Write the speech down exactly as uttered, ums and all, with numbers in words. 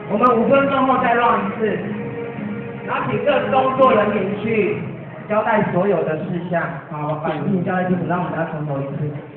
我们五分钟后再 run 一次，然后请各工作人员去交代所有的事项，好，把事情交代清楚，让我们要从头一次。